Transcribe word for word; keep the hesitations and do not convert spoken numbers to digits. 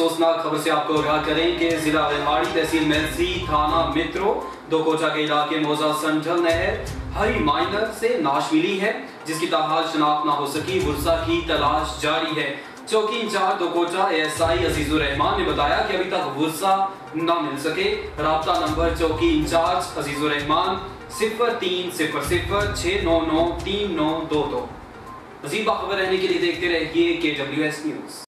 अफसोसनाक खबर से आपको आगाह करें कि जिला रेवाड़ी तहसील मेलसी थाना मित्रो दोकोचा के इलाके मौजा संजल नहर हरी माइनर से नाश मिली है, जिसकी ताहाल शनाख्त न हो सकी। वर्षा की तलाश जारी है। चौकी इंचार्ज दोकोचा एएसआई आई अजीजुर रहमान ने बताया कि अभी तक वर्षा न मिल सके। राब्ता नंबर चौकी इंचार्ज अजीजुर रहमान सिफर तीन सिफर सिफर छः नौ नौ तीन नौ दो दो। मज़ीद बाखबर रहने के लिए देखते रहिए के डब्ल्यू एस न्यूज़।